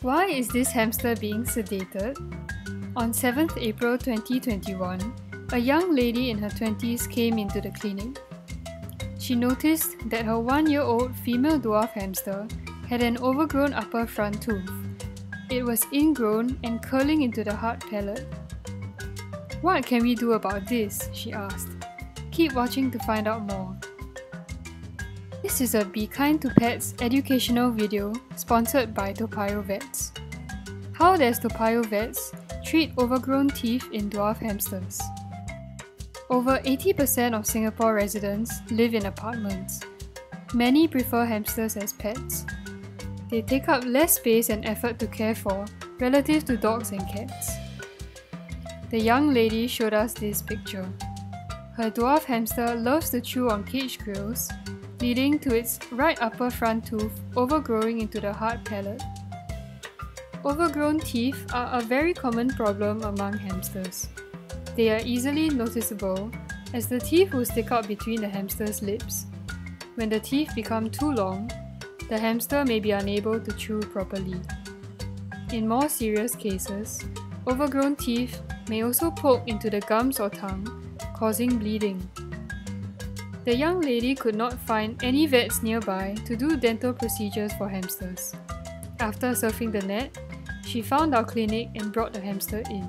Why is this hamster being sedated? On 7th April 2021, a young lady in her 20s came into the clinic. She noticed that her 1-year-old female dwarf hamster had an overgrown upper front tooth. It was ingrown and curling into the hard palate. "What can we do about this?" she asked. Keep watching to find out more. This is a Be Kind to Pets educational video sponsored by Toa Payoh Vets. How does Toa Payoh Vets treat overgrown teeth in dwarf hamsters? Over 80% of Singapore residents live in apartments. Many prefer hamsters as pets. They take up less space and effort to care for relative to dogs and cats. The young lady showed us this picture. Her dwarf hamster loves to chew on cage grills, leading to its right upper front tooth overgrowing into the hard palate. Overgrown teeth are a very common problem among hamsters. They are easily noticeable as the teeth will stick out between the hamster's lips. When the teeth become too long, the hamster may be unable to chew properly. In more serious cases, overgrown teeth may also poke into the gums or tongue, causing bleeding. The young lady could not find any vets nearby to do dental procedures for hamsters. After surfing the net, she found our clinic and brought the hamster in.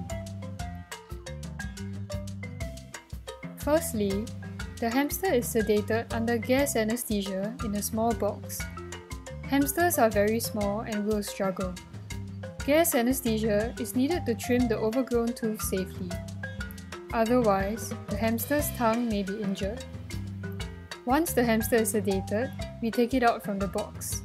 Firstly, the hamster is sedated under gas anesthesia in a small box. Hamsters are very small and will struggle. Gas anesthesia is needed to trim the overgrown tooth safely. Otherwise, the hamster's tongue may be injured. Once the hamster is sedated, we take it out from the box.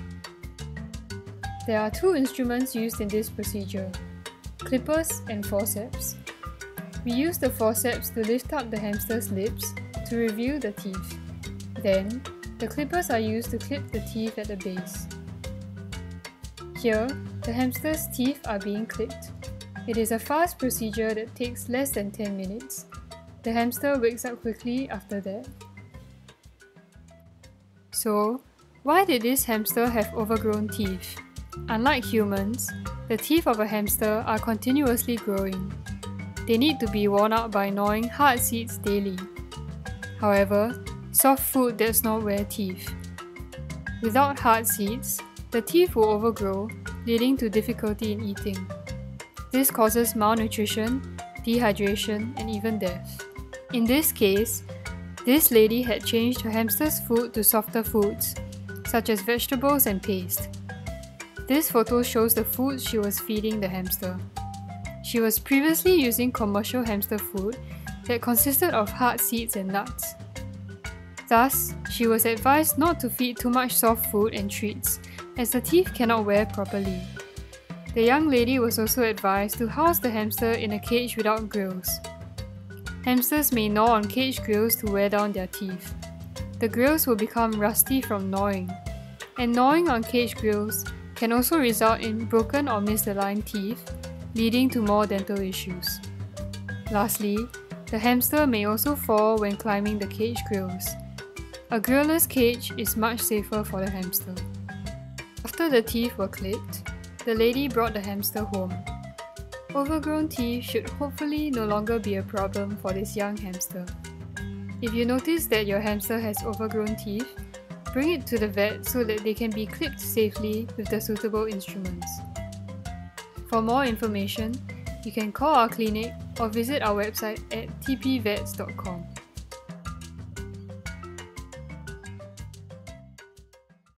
There are 2 instruments used in this procedure: clippers and forceps. We use the forceps to lift up the hamster's lips to reveal the teeth. Then, the clippers are used to clip the teeth at the base. Here, the hamster's teeth are being clipped. It is a fast procedure that takes less than 10 minutes. The hamster wakes up quickly after that. So, why did this hamster have overgrown teeth? Unlike humans, the teeth of a hamster are continuously growing. They need to be worn out by gnawing hard seeds daily. However, soft food does not wear teeth. Without hard seeds, the teeth will overgrow, leading to difficulty in eating. This causes malnutrition, dehydration, and even death. In this case, this lady had changed her hamster's food to softer foods, such as vegetables and paste. This photo shows the food she was feeding the hamster. She was previously using commercial hamster food that consisted of hard seeds and nuts. Thus, she was advised not to feed too much soft food and treats, as the teeth cannot wear properly. The young lady was also advised to house the hamster in a cage without grills. Hamsters may gnaw on cage grills to wear down their teeth. The grills will become rusty from gnawing, and gnawing on cage grills can also result in broken or misaligned teeth, leading to more dental issues. Lastly, the hamster may also fall when climbing the cage grills. A grillless cage is much safer for the hamster. After the teeth were clipped, the lady brought the hamster home. Overgrown teeth should hopefully no longer be a problem for this young hamster. If you notice that your hamster has overgrown teeth, bring it to the vet so that they can be clipped safely with the suitable instruments. For more information, you can call our clinic or visit our website at tpvets.com.